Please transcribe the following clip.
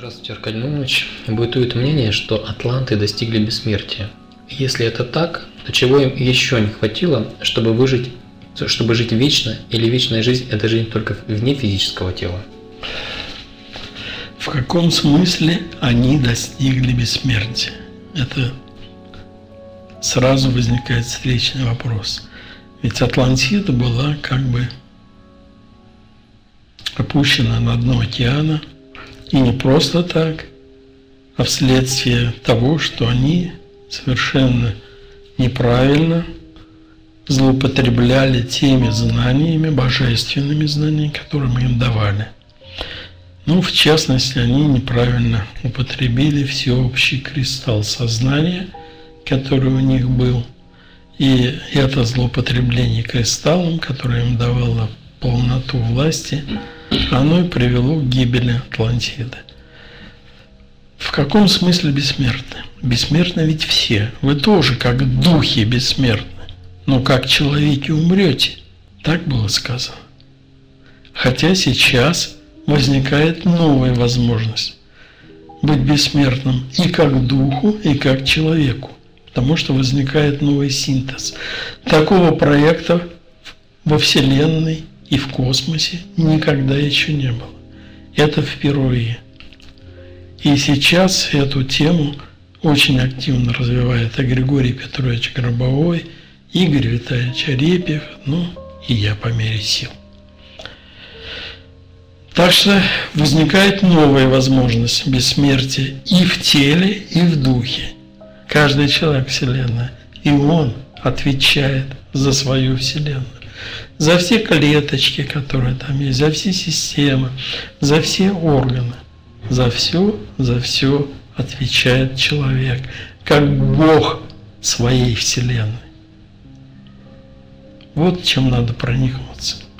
Здравствуйте, Аркадий Наумович. Бытует мнение, что атланты достигли бессмертия. Если это так, то чего им еще не хватило, чтобы жить вечно, или вечная жизнь – это жизнь только вне физического тела? В каком смысле они достигли бессмертия? Это сразу возникает встречный вопрос. Ведь Атлантида была как бы опущена на дно океана, и не просто так, а вследствие того, что они совершенно неправильно злоупотребляли теми знаниями, божественными знаниями, которые мы им давали. Ну, в частности, они неправильно употребили всеобщий кристалл сознания, который у них был. И это злоупотребление кристаллом, которое им давало полноту власти, оно и привело к гибели Атлантиды. В каком смысле бессмертны? Бессмертны ведь все. Вы тоже, как духи, бессмертны. Но как человеки умрете. Так было сказано. Хотя сейчас возникает новая возможность быть бессмертным и как духу, и как человеку. Потому что возникает новый синтез. Такого проекта во Вселенной и в космосе никогда еще не было. Это впервые. И сейчас эту тему очень активно развивает и Григорий Петрович Гробовой, Игорь Витальевич Арепьев, ну и я по мере сил. Так что возникает новая возможность бессмертия и в теле, и в духе. Каждый человек Вселенной, и он отвечает за свою Вселенную. За все клеточки, которые там есть, за все системы, за все органы. За все отвечает человек, как Бог своей Вселенной. Вот чем надо проникнуться.